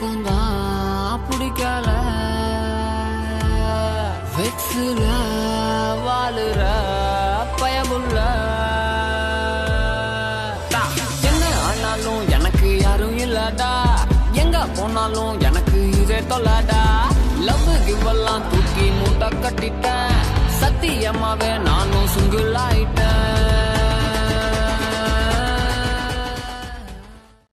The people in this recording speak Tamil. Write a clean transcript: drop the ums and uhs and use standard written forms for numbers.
பக்கம்தான் பிடிக்கல வெக்ஸுல வாழுற பயமுள்ள என்ன ஆனாலும் எனக்கு யாரும் இல்லடா எங்க போனாலும் எனக்கு இதே தொல்லாடா லவ் கிவெல்லாம் தூக்கி மூட்டை கட்டிட்டேன் சத்தியமாவே நானும் சிங்கிள் ஆயிட்டேன்